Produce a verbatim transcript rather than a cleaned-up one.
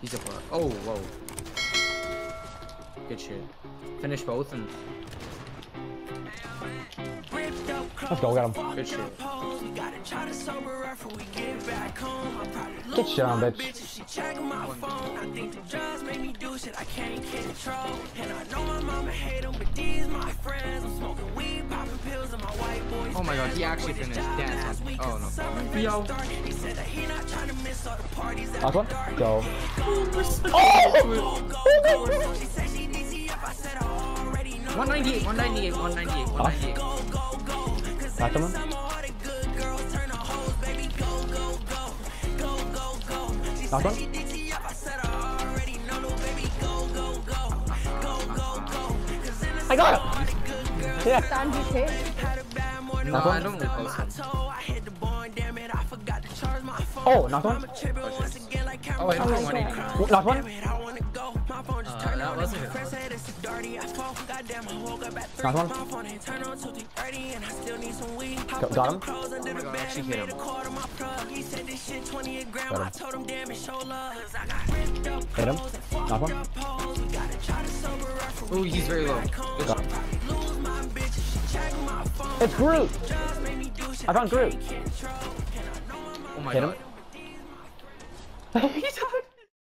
He's a bar. Oh, whoa. Good shit. Finish both and. Let's go, get him. Good shit. Get shit on, bitch. Oh my god, he actually finished. Dance. Oh no. Yo. Last one? Go. one ninety-eight, one ninety-eight, one ninety-eight, one ninety-eight. Last one? Last one? I got it! Yeah. Stand G K. No, I don't really post it. Oh, last one? Oh, I don't one eighty. Last one? Uh, that wasn't it. Last one? Go, got him? Oh my god, I actually hit him. Got him. Hit him? Last one? Oh, he's very low. Good Got shot. him. It's Groot! I found Groot! Oh my Hit god. him? He's